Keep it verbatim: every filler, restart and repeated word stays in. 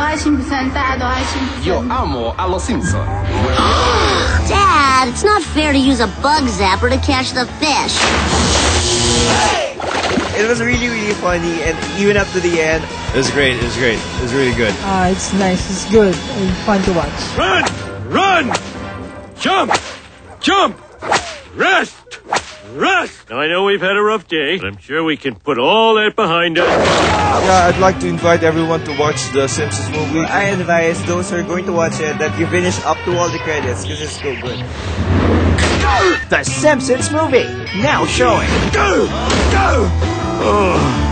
爱辛普森，大家都爱辛普森。 Io amo allo Simpsons. Dad, it's not fair to use a bug zapper to catch the fish. It was really, really funny, and even up to the end. It was great. It was great. It was really good. Ah, uh, it's nice. It's good and fun to watch. Run! Run! Jump! Jump! Rest! Rest! Now, I know we've had a rough day, but I'm sure we can put all that behind us. Yeah, I'd like to invite everyone to watch the Simpsons movie. I advise those who are going to watch it that you finish up to all the credits because it's so good. The Simpsons movie, now showing. Go! Go! Oh.